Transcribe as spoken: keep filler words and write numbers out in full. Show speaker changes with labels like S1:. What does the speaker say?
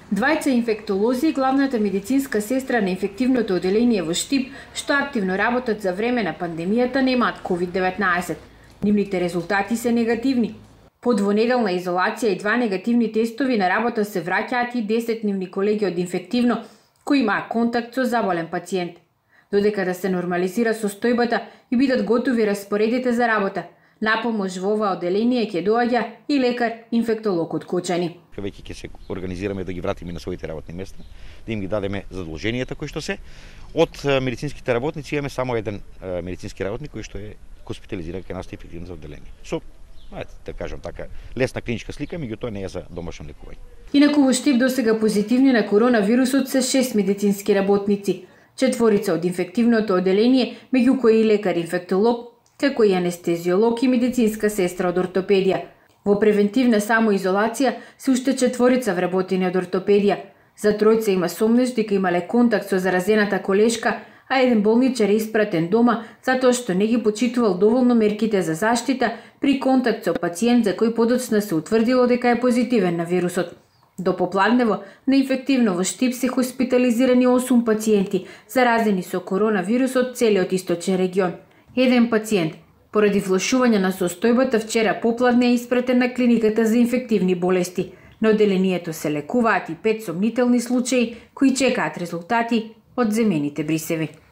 S1: Двајца инфектолози и главната медицинска сестра на инфективното оделение во Штип, што активно работат за време на пандемијата, немаат ковид деветнаесет. Нивните резултати се негативни. По двонеделна изолација и два негативни тестови на работа се враќаат и десет нивни колеги од инфективно кои имаа контакт со заболен пациент. Додека да се нормализира состојбата и бидат готови распоредите за работа, на помош во ова оделение ќе доаѓа и лекар инфектолог од Кочани.
S2: Веќе ќе се организираме да ги вратиме на своите работни места, да им ги дадеме задолженијата кои што се. Од медицинските работници имаме само еден медицински работник кој што е хоспитализиран кај нас инфективното оделение. Со, ајде да кажам така, лесна клиничка слика, меѓутоа не е за домашно лекување.
S1: Инаку во Штип досега позитивни на коронавирусот се шест медицински работници, четворица од инфективното оделение, меѓу кои и лекар-инфектолог, како и анестезиолог и медицинска сестра од ортопедија. Во превентивна самоизолација се уште четворица вработени од ортопедија. За тројца има сомнеш дека имале контакт со заразената колешка, а еден болничар е испратен дома затоа што не ги почитувал доволно мерките за заштита при контакт со пациент за кој подоцна се утврдило дека е позитивен на вирусот. До попладнево на инфективно во Штип се хоспитализирани осум пациенти заразени со коронавирусот целиот источен регион. Еден пациент, поради влошување на состојбата, вчера попладне е испратен на клиниката за инфективни болести. На оделението се лекуваат и пет сомнителни случаи кои чекаат резултати од земените брисеви.